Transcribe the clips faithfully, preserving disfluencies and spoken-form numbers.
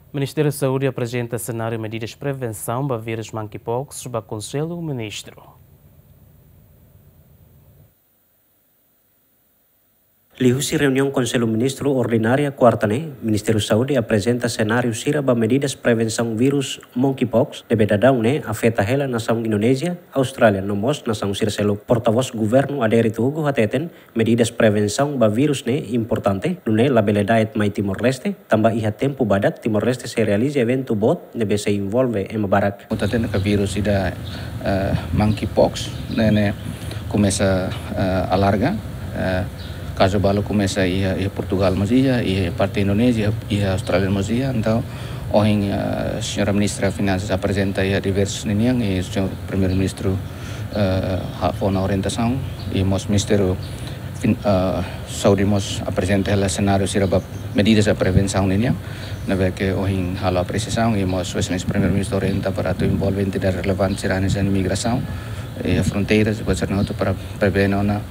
Ministério da Saúde apresenta cenário de medidas de prevenção para vírus monkeypox sob aconselho o ministro. Lihusi reunião Conselho Ministro Ordinária quarta-ne, Ministério da Saúde apresenta cenário sira para medidas de prevenção vírus monkeypox de bedadão ne afeta hela nação Indonésia, Austrália, nomos nação Sircelo. Porta-voz governo aderi tuhugo hateten medidas de prevenção para vírus ne importante, nune labelidade mai Timor-Leste, tambah iha tempo badat Timor-Leste se realize evento bot nebe se envolve em barak. Utaten ka vírus ida uh, monkeypox, ne começa uh, a larga. Uh, Caso balu começa ia ia Portugal mas ia ia parte Indonésia ia Austrália mas ia então oing a senhora ministra das Finanças apresenta ia diversos ninhang e o senhor primeiro-ministro uh, foi na orientação e mos ministério uh, Saúde mos apresenta o cenário siraba medidas de prevenção ninhang na vez que oing halo apreciação e mos o senhor primeiro-ministro orienta para tu envolvente da relevante sirane a imigração e fronteiras depois sernoto para prevenir na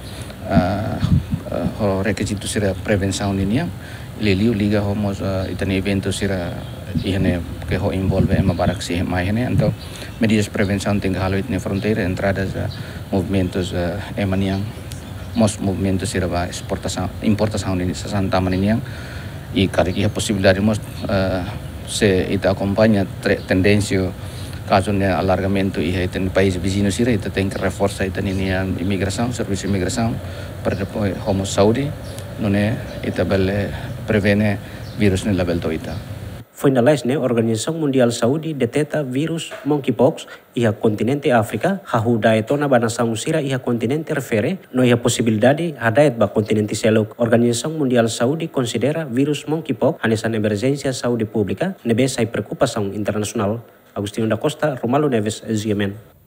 o requisito sira prevenção linha liliu liga homos uh, itane evento sira ihne que ho envolve em barak si mai hene então medidas de prevenção tem halo itne fronteira entradas uh, movimentos uh, emaniang mos movimentos sira ba exportação importação ni santa maniang e cara que a possibilidade mos uh, se ita acompanha tendência caso de alargamento e em países vizinhos sira ita tem que reforçar ita ni imigração serviço de imigração para depois homo saúde não é ita bele prevene vírus no level doita. Finalize ne Organização Mundial Saúde deteta vírus monkeypox iha continente África, hahu daetona ba nação sira iha continente refere no iha possibilidade hadait ba continente seluk. Organização Mundial Saúde considera vírus monkeypox hanesan emergência saúde pública nebe sai preocupação internacional. Agostinho da Costa, Romalo Neves, Z M N.